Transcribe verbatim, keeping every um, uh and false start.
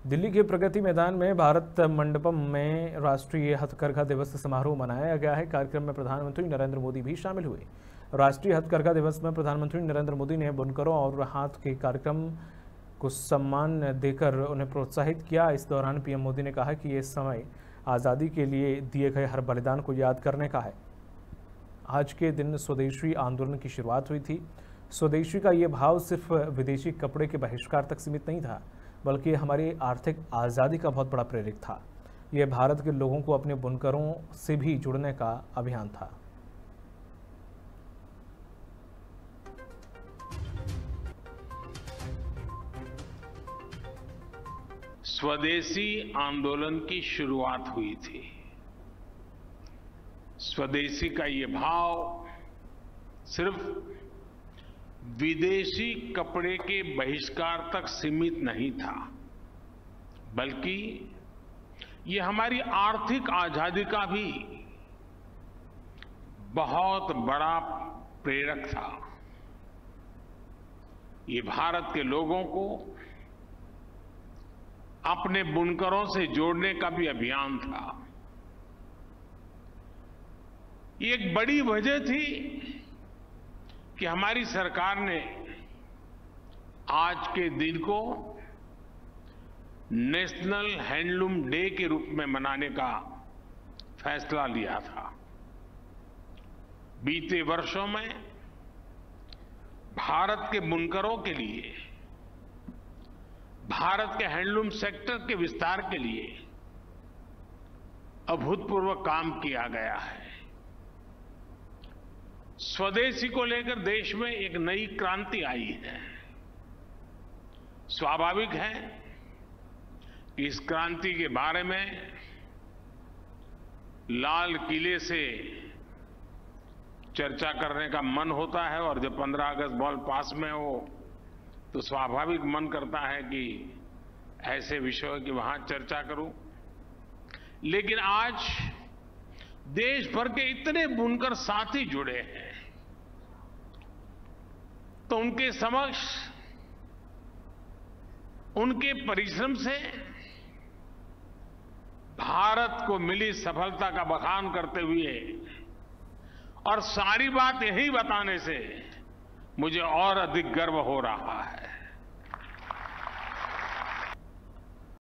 दिल्ली के प्रगति मैदान में भारत मंडपम में राष्ट्रीय हथकरघा दिवस समारोह मनाया गया है। कार्यक्रम में प्रधानमंत्री नरेंद्र मोदी भी शामिल हुए। राष्ट्रीय हथकरघा दिवस में प्रधानमंत्री नरेंद्र मोदी ने बुनकरों और हाथ के कार्यक्रम को सम्मान देकर उन्हें प्रोत्साहित किया। इस दौरान पीएम मोदी ने कहा कि ये समय आज़ादी के लिए दिए गए हर बलिदान को याद करने का है। आज के दिन स्वदेशी आंदोलन की शुरुआत हुई थी। स्वदेशी का ये भाव सिर्फ विदेशी कपड़े के बहिष्कार तक सीमित नहीं था, बल्कि हमारी आर्थिक आज़ादी का बहुत बड़ा प्रेरक था। यह भारत के लोगों को अपने बुनकरों से भी जुड़ने का अभियान था। स्वदेशी आंदोलन की शुरुआत हुई थी। स्वदेशी का ये भाव सिर्फ विदेशी कपड़े के बहिष्कार तक सीमित नहीं था, बल्कि ये हमारी आर्थिक आजादी का भी बहुत बड़ा प्रेरक था। ये भारत के लोगों को अपने बुनकरों से जोड़ने का भी अभियान था। ये एक बड़ी वजह थी कि हमारी सरकार ने आज के दिन को नेशनल हैंडलूम डे के रूप में मनाने का फैसला लिया था। बीते वर्षों में भारत के बुनकरों के लिए, भारत के हैंडलूम सेक्टर के विस्तार के लिए अभूतपूर्व काम किया गया है। स्वदेशी को लेकर देश में एक नई क्रांति आई है। स्वाभाविक है कि इस क्रांति के बारे में लाल किले से चर्चा करने का मन होता है, और जब पंद्रह अगस्त बॉल पास में हो तो स्वाभाविक मन करता है कि ऐसे विषयों की वहां चर्चा करूं। लेकिन आज देश भर के इतने बुनकर साथी जुड़े हैं, तो उनके समक्ष उनके परिश्रम से भारत को मिली सफलता का बखान करते हुए और सारी बात यही बताने से मुझे और अधिक गर्व हो रहा है।